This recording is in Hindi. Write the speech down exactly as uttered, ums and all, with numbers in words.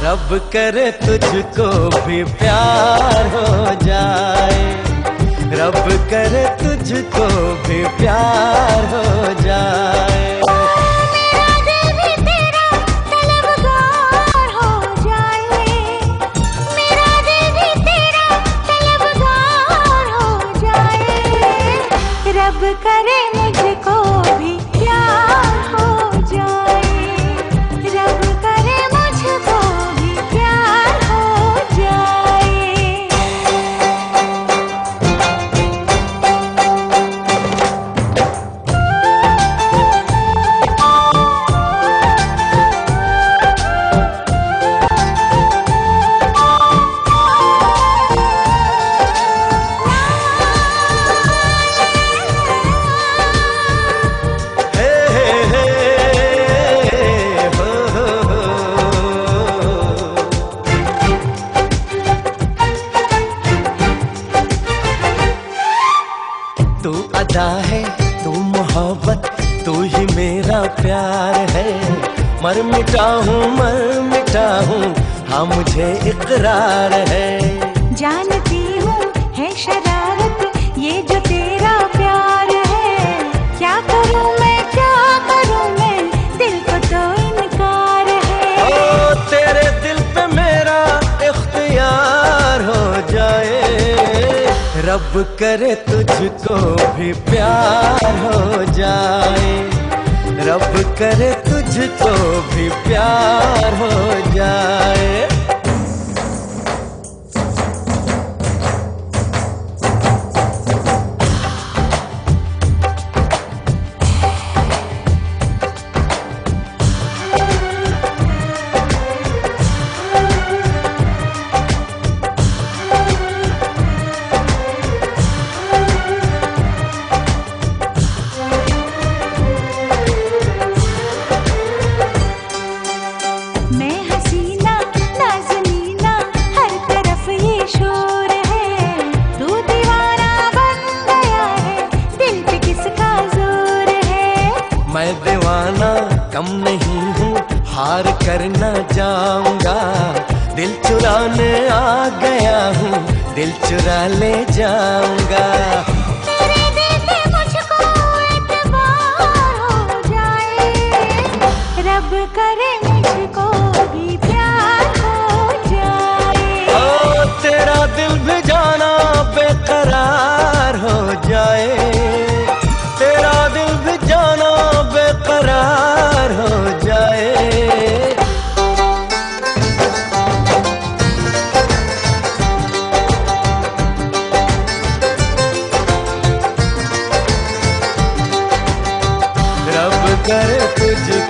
रब करे तुझको भी प्यार हो जाए, रब करे तुझको भी प्यार हो जाए। मेरा दिल भी तेरा तलबगार हो जाए, मेरा दिल भी तेरा तलबगार हो जाए। रब करे मुझको भी प्यार हो जाए, रब करे मुझको भी प्यार हो जाए। तू अदा है, तू मोहब्बत, तू ही मेरा प्यार है। मर मिटा हूँ, मर मिटा हूँ, हाँ मुझे इकरार है। जानती हूँ है शरारत ये जो तेरा प्यार है, क्या करूँ मैं क्या करूँ मैं, दिल को तो इनकार है। ओ तेरे दिल पे मेरा इख्तियार हो जाए, रब करे तुझको भी प्यार हो जाए, रब करे तुझको भी प्यार हो जाए। मैं हसीना नाज़नीना हर तरफ ये शोर है, तू दीवाना बन गया है, दिल पे किसका जोर है। मैं दीवाना कम नहीं हूँ, हार करना जाऊंगा, दिल चुराने आ गया हूँ, दिल चुरा ले जाऊंगा। तेरे दिल पे मुझको एतबार हो जाए, रब करे मुझको भी प्यार हो जाए। ओ तेरा दिल भी जाना बेकरार हो जाए, तेरा दिल भी जाना बेकरार हो जाए। रब करे तुझको